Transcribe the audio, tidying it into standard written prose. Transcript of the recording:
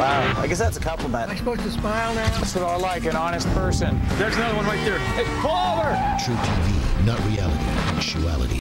Wow, I guess that's a compliment. Am I supposed to smile now? That's what I like, an honest person. There's another one right there. Hey, pull over! TruTV, not reality, actuality.